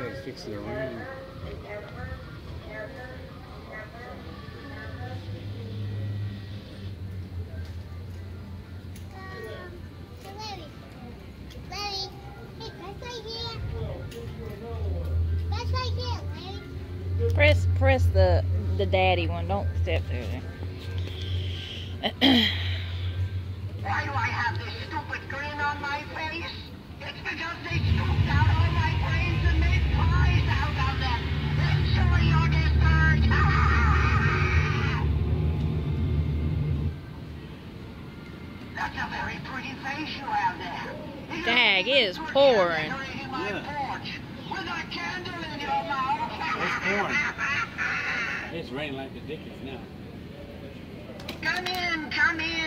Try to fix the ring. Press the daddy one. Don't step there. Why do I have this stupid grin on my face? It's because they scooped out all my brains and made pies out of them. Enjoy your dessert. That's a very pretty face you have there. Dag, it is pouring. Yeah. With a candle in your mouth. It's pouring. It's raining like the dickens now. Come in,